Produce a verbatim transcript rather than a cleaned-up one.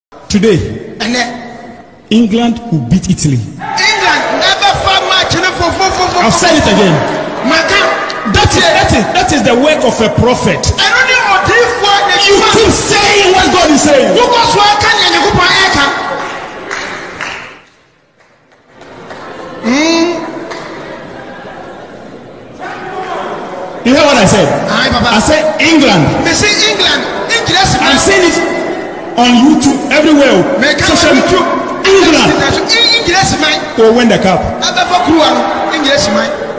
Today, England will beat Italy. England never fought much. I'll say it again. That is, that is, that is the work of a prophet. You keep saying what God is saying. Mm. You hear what I said? I said England. England. I'm saying it on YouTube everywhere. Social media. England will win the cup.